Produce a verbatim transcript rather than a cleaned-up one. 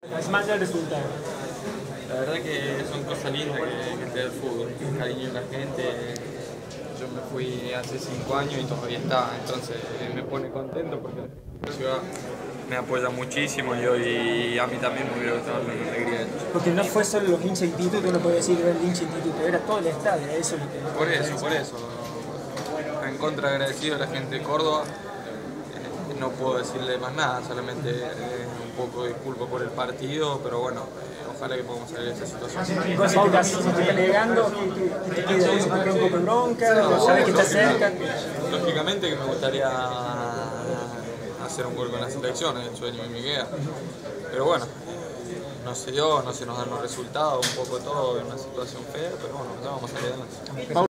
Es más del resultado. La verdad que son cosas lindas que, que te da el fútbol, el cariño de la gente. Yo me fui hace cinco años y todavía está, entonces me pone contento porque la ciudad me apoya muchísimo y hoy a mí también me hubiera gustado la alegría. Porque no fue solo los hinchas de instituto, uno puede decir era el hincha de instituto, era todo el estadio, eso es lo que... Por eso, por eso. En contra agradecido a la gente de Córdoba. No puedo decirle más nada, solamente eh, un poco de disculpa por el partido, pero bueno, eh, ojalá que podamos salir de esa situación. Vos si te estás, si te estás negando, ¿qué te queda? ¿Se te queda un poco en bronca? No, ¿O sabes que estás cerca? Lógicamente que me gustaría hacer un gol con la selección, es el sueño de mi vida. Pero bueno, no se dio, no se nos dan los resultados, un poco todo, en una situación fea, pero bueno, ya vamos a salir adelante.